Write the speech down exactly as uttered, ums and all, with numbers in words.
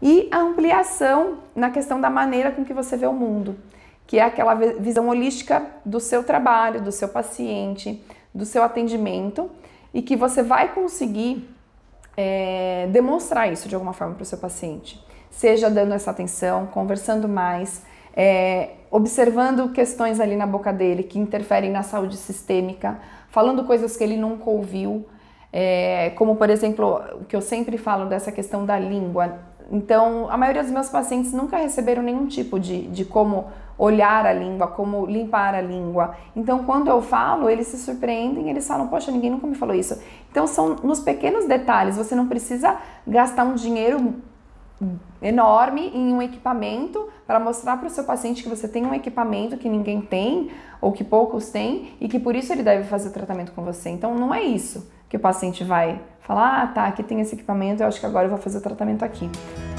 E a ampliação na questão da maneira com que você vê o mundo, que é aquela visão holística do seu trabalho, do seu paciente, do seu atendimento, e que você vai conseguir é, demonstrar isso de alguma forma para o seu paciente. Seja dando essa atenção, conversando mais, é, observando questões ali na boca dele que interferem na saúde sistêmica, falando coisas que ele nunca ouviu, é, como por exemplo, o que eu sempre falo dessa questão da língua. Então, a maioria dos meus pacientes nunca receberam nenhum tipo de, de como olhar a língua, como limpar a língua. Então, quando eu falo, eles se surpreendem, eles falam, poxa, ninguém nunca me falou isso. Então, são nos pequenos detalhes, você não precisa gastar um dinheiro enorme em um equipamento para mostrar para o seu paciente que você tem um equipamento que ninguém tem ou que poucos têm e que por isso ele deve fazer o tratamento com você. Então, não é isso que o paciente vai falar, ah, tá, aqui tem esse equipamento, eu acho que agora eu vou fazer o tratamento aqui.